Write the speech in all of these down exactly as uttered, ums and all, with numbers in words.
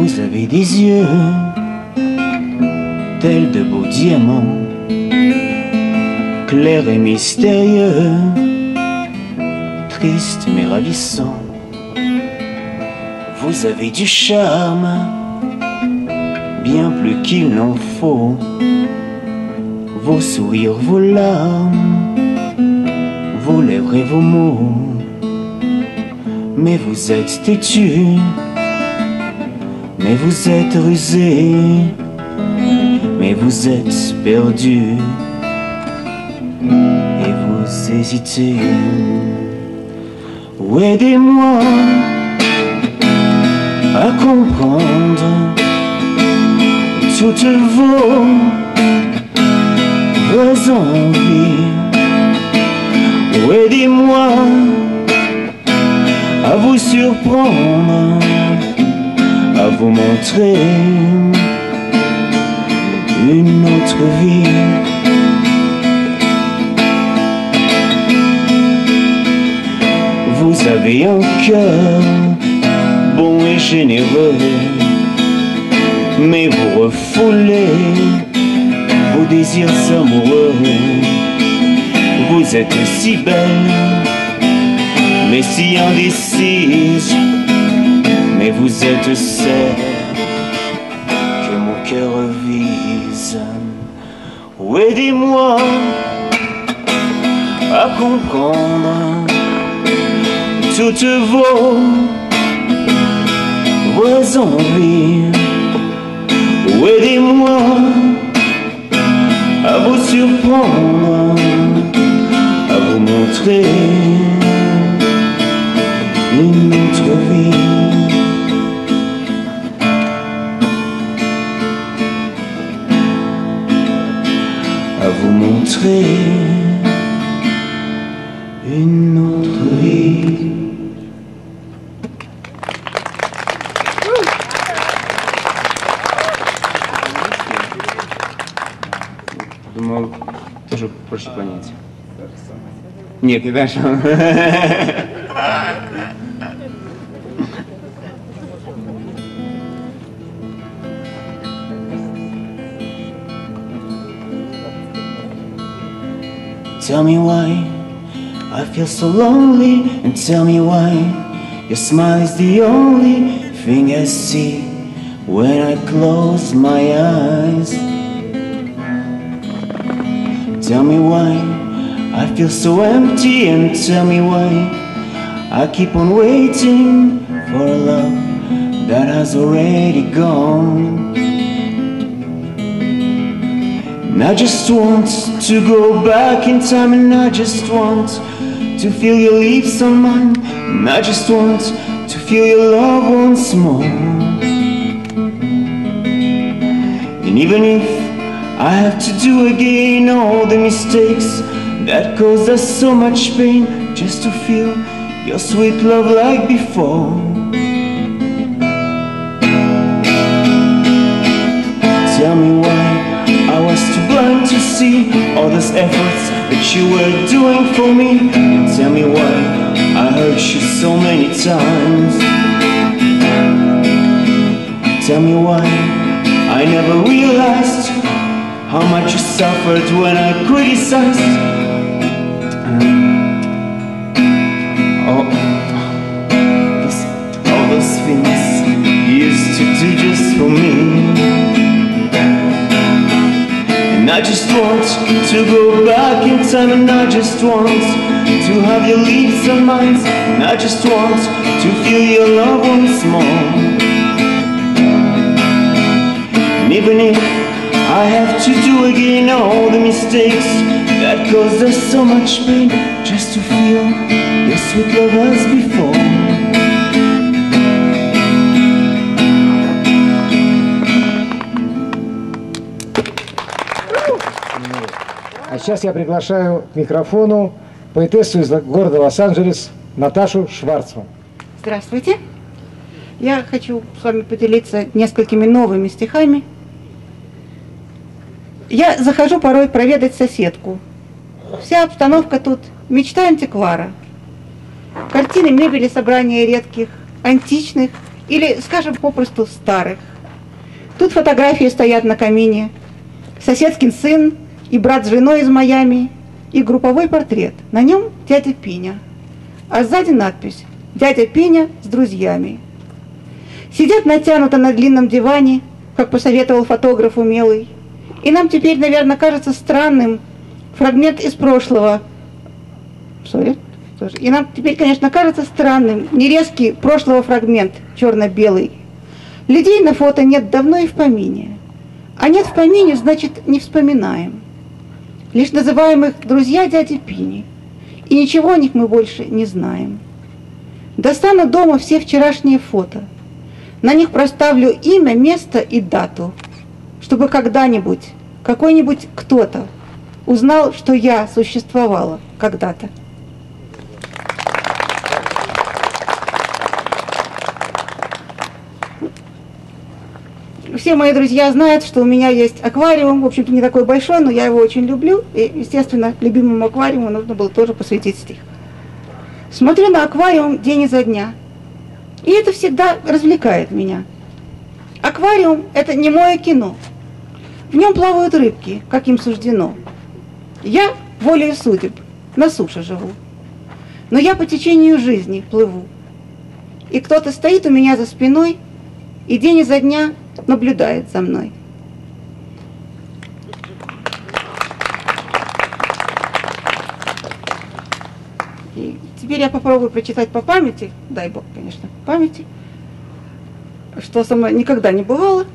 Vous avez des yeux tels de beaux diamants, clairs et mystérieux, tristes mais ravissants. Vous avez du charme, bien plus qu'il n'en faut. Vos sourires, vos larmes, vos lèvres et vos mots. Mais vous êtes têtu, mais vous êtes rusé, mais vous êtes perdu, et vous hésitez. Oh, aidez-moi à comprendre toutes vos vraies envies. Oh, aidez-moi à vous surprendre, à vous montrer une autre vie. Vous avez un cœur bon et généreux, mais vous refoulez vos désirs amoureux. Vous êtes si belle, mais si indécise, mais vous êtes celle que mon cœur vise. Oh, aidez-moi à comprendre toutes vos vraies envies. Oh, aidez-moi à vous surprendre, à vous montrer une autre vie. À vous montrer une autre vie. Думал, тоже проще понять. Нет, не дальше. Tell me why I feel so lonely, and tell me why your smile is the only thing I see when I close my eyes. Tell me why I feel so empty, and tell me why I keep on waiting for a love that has already gone. And I just want to go back in time, and I just want to feel your lips on mine, and I just want to feel your love once more. And even if I have to do again all the mistakes that caused us so much pain, just to feel your sweet love like before. Tell me why I was too blind to see all those efforts that you were doing for me. And tell me why I hurt you so many times. Tell me why I never realized how much you suffered when I criticized all, those, all those things you used to do just for me. And I just want to go back in time, and I just want to have your lips on mine, and I just want to feel your love once more. And even if I have to do again all the mistakes that caused us so much pain, just to feel your sweet love as before. А сейчас я приглашаю к микрофону поэтессу из города Лос-Анджелес Наташу Шварцман. Здравствуйте. Я хочу с вами поделиться несколькими новыми стихами. Я захожу порой проведать соседку. Вся обстановка тут мечта антиквара. Картины, мебели, собрания редких, античных или, скажем, попросту старых. Тут фотографии стоят на камине, соседский сын и брат с женой из Майами, и групповой портрет. На нем дядя Пиня, а сзади надпись «Дядя Пиня с друзьями». Сидят натянуто на длинном диване, как посоветовал фотограф умелый, и нам теперь, наверное, кажется странным фрагмент из прошлого. Sorry. И нам теперь, конечно, кажется странным нерезкий прошлого фрагмент, черно-белый. Людей на фото нет давно и в помине. А нет в помине, значит, не вспоминаем. Лишь называем их друзья дяди Пини. И ничего о них мы больше не знаем. Достану дома все вчерашние фото. На них проставлю имя, место и дату, чтобы когда-нибудь какой-нибудь кто-то узнал, что я существовала когда-то. Все мои друзья знают, что у меня есть аквариум, в общем-то не такой большой, но я его очень люблю, и, естественно, любимому аквариуму нужно было тоже посвятить стих. Смотрю на аквариум день изо дня, и это всегда развлекает меня. Аквариум – это немое кино. В нем плавают рыбки, как им суждено. Я волею судеб на суше живу, но я по течению жизни плыву. И кто-то стоит у меня за спиной и день изо дня наблюдает за мной. И теперь я попробую прочитать по памяти, дай Бог, конечно, по памяти, что со мной никогда не бывало.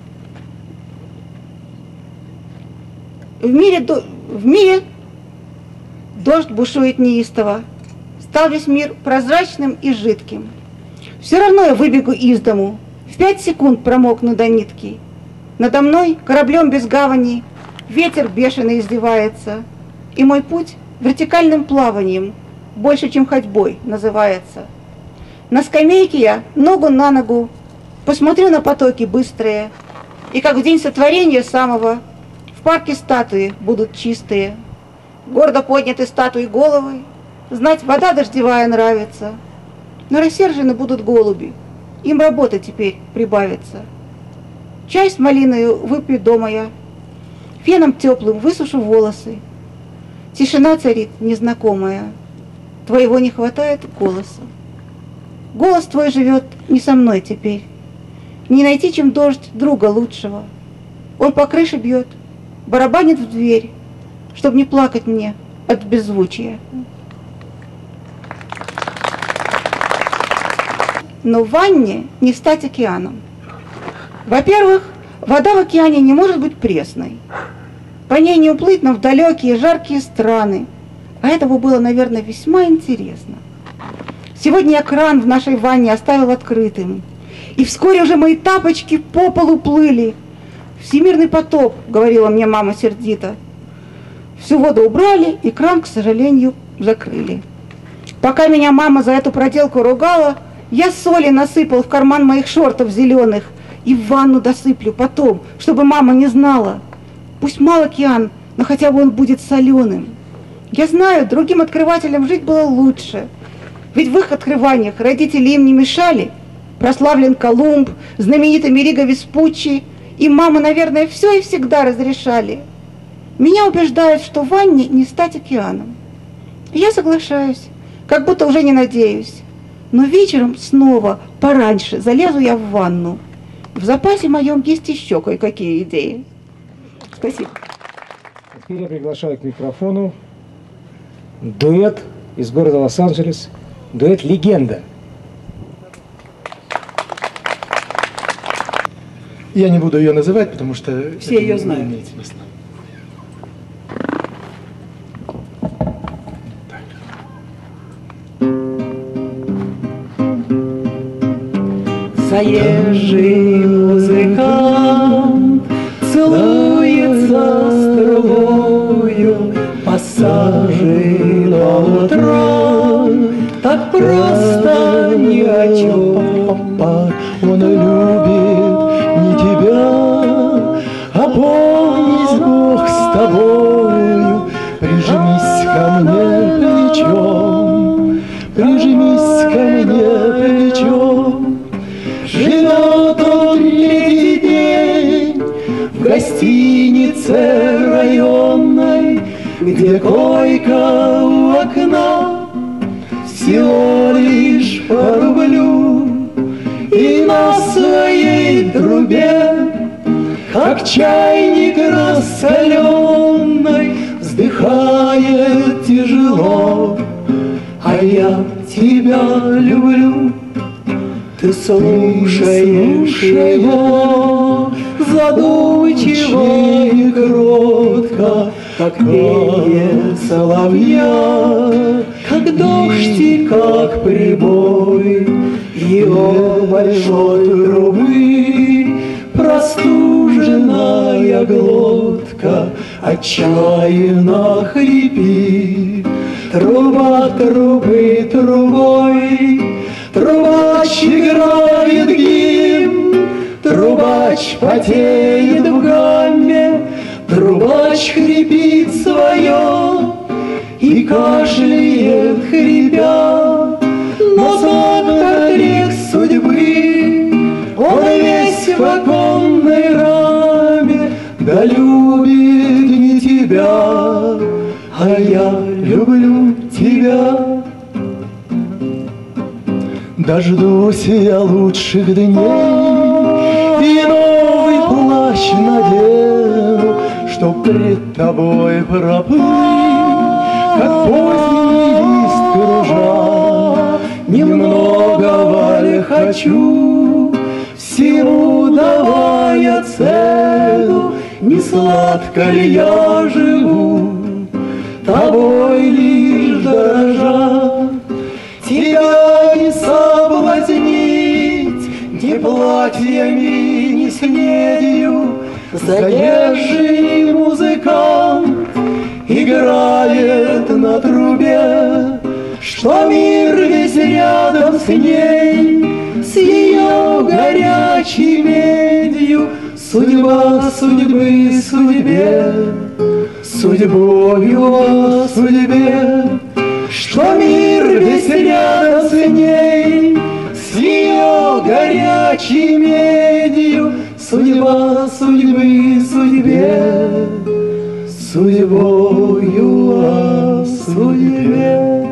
В мире, в мире дождь бушует неистово, стал весь мир прозрачным и жидким. Все равно я выбегу из дому, в пять секунд промокну до нитки. Надо мной, кораблем без гавани, ветер бешено издевается, и мой путь вертикальным плаванием, больше, чем ходьбой, называется. На скамейке я, ногу на ногу, посмотрю на потоки быстрые, и как в день сотворения самого, в парке статуи будут чистые. Гордо подняты статуи головы, знать, вода дождевая нравится, но рассержены будут голуби, им работа теперь прибавится. Чай с малиною выпью дома я, феном теплым высушу волосы. Тишина царит незнакомая, твоего не хватает голоса. Голос твой живет не со мной теперь, не найти, чем дождь, друга лучшего. Он по крыше бьет, барабанит в дверь, чтоб не плакать мне от беззвучия. Но в ванне не стать океаном. Во-первых, вода в океане не может быть пресной. По ней не уплыть нам в далекие жаркие страны. А этого было, наверное, весьма интересно. Сегодня я кран в нашей ванне оставил открытым. И вскоре уже мои тапочки по полу плыли. Всемирный потоп, говорила мне мама сердито. Всю воду убрали, и кран, к сожалению, закрыли. Пока меня мама за эту проделку ругала, я соли насыпал в карман моих шортов зеленых и в ванну досыплю потом, чтобы мама не знала. Пусть мал океан, но хотя бы он будет соленым. Я знаю, другим открывателям жить было лучше. Ведь в их открываниях родители им не мешали. Прославлен Колумб, знаменитый Мериго Веспуччи, и мама, наверное, все и всегда разрешали. Меня убеждают, что в ванне не стать океаном. И я соглашаюсь, как будто уже не надеюсь. Но вечером снова, пораньше, залезу я в ванну. В запасе моем есть еще кое-какие идеи. Спасибо. Теперь я приглашаю к микрофону дуэт из города Лос-Анджелес, дуэт «Легенда». Я не буду ее называть, потому что все ее знают. Не имеет смысла. Заезжий музыкант целуется с другою, пассажи по утрам, так просто ни о чем. Он любит не тебя, а помнись, Бог с тобою. Прижмись ко мне плечом, прижмись ко мне плечом. гостинице районной, где койка у окна, всего лишь по рублю, и на своей трубе, как чайник раскаленный, вздыхает тяжело. А я тебя люблю. Ты слушаешь его задумчиво и кротко, как пение соловья, как дождь и как прибой его большой трубы. Простуженная глотка отчаянно хрипит. Труба трубы трубой, трубач играет гимн, трубач потеет в гамме, трубач хрипит свое и кашляет, хрипя. Назад портрет судьбы, он весь в оконной раме, да любит не тебя, а я люблю тебя. Дождусь я лучших дней и новый плащ надену, чтоб пред тобой проплыть, как поздний лист кружа. Немного, Валя, хочу, всему давая цену, не сладко ли я живу, тобой лишь дорожа. Тебя не соблазнить ни платьями, ни снедью. Заезжий музыкант играет на трубе, что мир весь рядом с ней, с ее горячей медью. Судьба судьбы судьбе, судьбою о судьбе, что мир весь рядом с ней, с ее горячей медью. Судьба судьбы судьбе, судьбою о судьбе.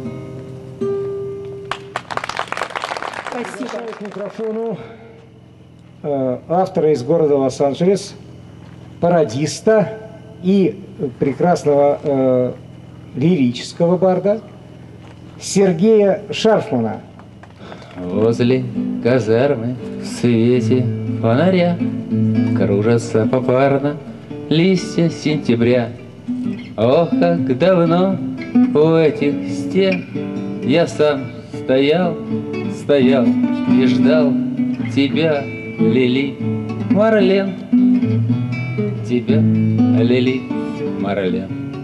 Спасибо. К микрофону э, автора из города Лос-Анджелес, пародиста и прекрасного э, лирического барда Сергея Шарфмана. Возле казармы в свете фонаря кружатся попарно листья сентября. Ох, как давно у этих стен я сам стоял, стоял и ждал тебя, Лили Марлен, тебя, Лили Марлен.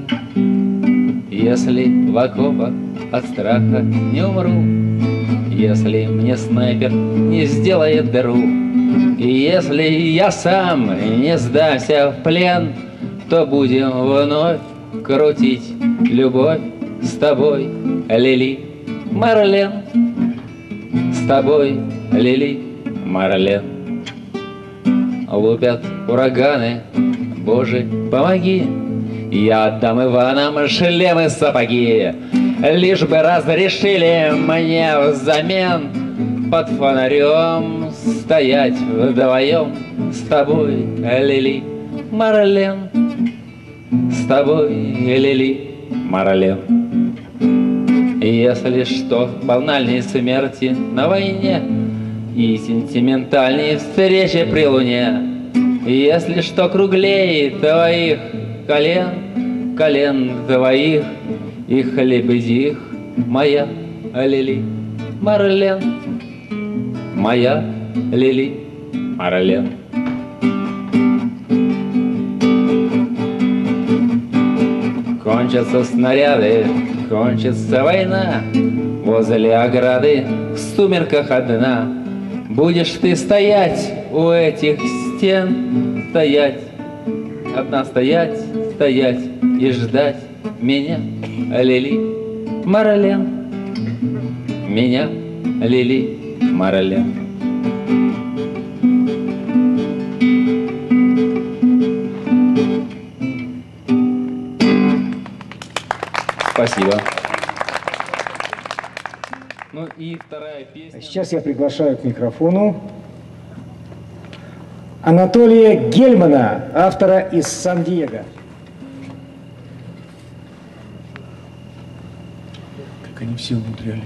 Если в окопах от страха не умру, если мне снайпер не сделает дыру, и если я сам не сдамся в плен, то будем вновь крутить любовь с тобой, Лили Марлен, с тобой, Лили Марлен. Лупят ураганы, Боже, помоги, я отдам Иванам шлемы сапоги, лишь бы разрешили мне взамен под фонарем стоять вдвоем с тобой, Лили Марлен, с тобой, Лили Марлен. Если что, банальной смерти на войне и сентиментальной встречи при луне, если что, круглей твоих колен, колен твоих и хлебзих, моя Лили Марлен, моя Лили Марлен. Кончатся снаряды, кончится война, возле ограды в сумерках одна. Будешь ты стоять у этих стен, стоять, одна стоять, стоять и ждать меня, Лили Марлен, меня, Лили Марлен. И вторая песня. Сейчас я приглашаю к микрофону Анатолия Гельмана, автора из Сан-Диего. Как они все умудрялись.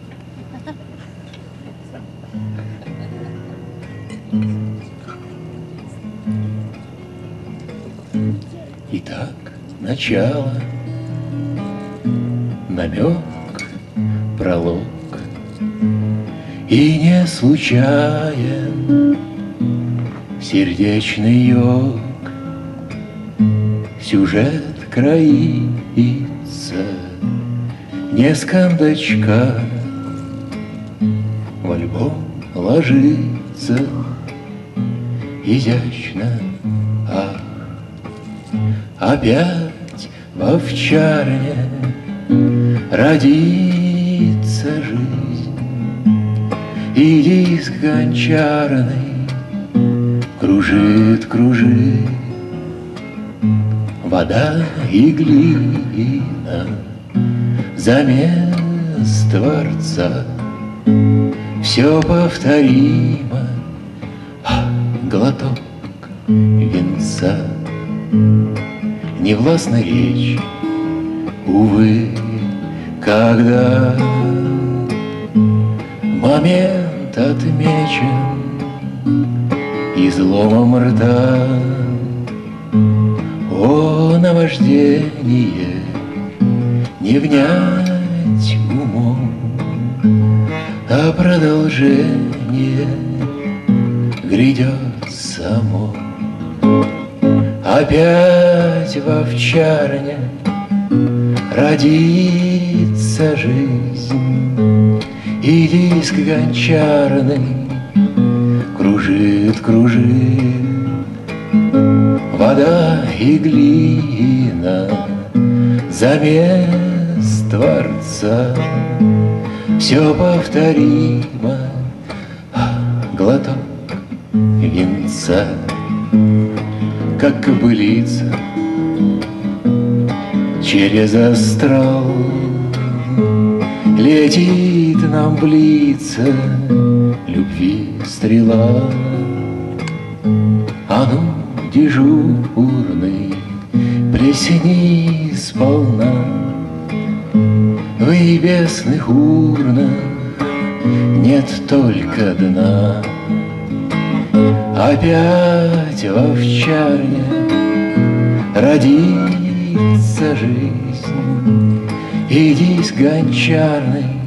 Итак, начало, намек, пролог, и не случайен сердечный йог. Сюжет кроится не с кондачка, в альбом ложится изящно, ах, опять в овчарне родится жизнь, и диск гончарный кружит, кружит, вода и глина замес Творца. Все повторимо, а, глоток венца. Не властна речь, увы, когда момент отмечен изломом рта. О, наваждение не внять умом, а продолжение грядет само. Опять в овчарне родится жизнь, и диск гончарный кружит, кружит, вода и глина замес Творца. Все повторимо, глоток венца. Как кобылица через астрал летит нам блица любви стрела. А ну, дежурный, плесни сполна в небесных урнах нет только дна. Опять в овчарне родится жизнь, и диск гончарный